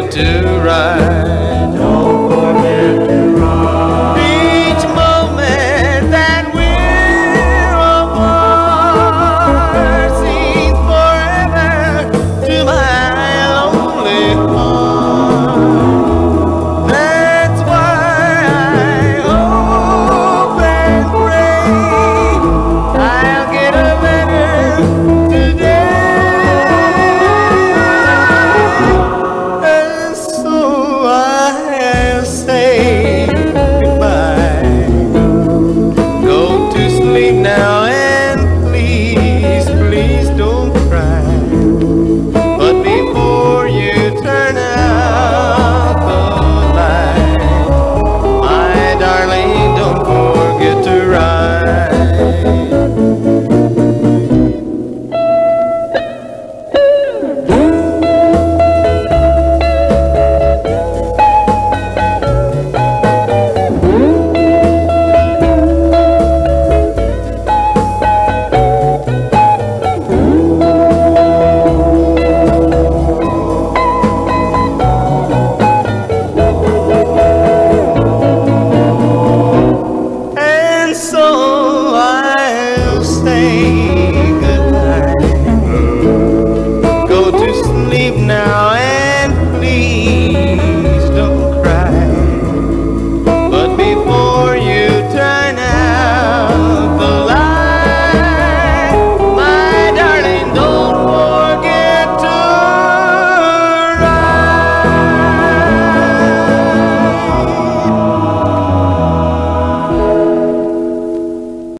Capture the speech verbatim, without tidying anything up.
forget to ride. Don't forget to ride. Each moment that we're apart seems forever to my lonely heart. That's why I hope and pray I'll get a letter today. And so I'll say goodbye. Go to sleep now and please, please don't cry. But before you turn out the light, my darling, don't forget to ride. And so I'll say goodnight. Go to sleep now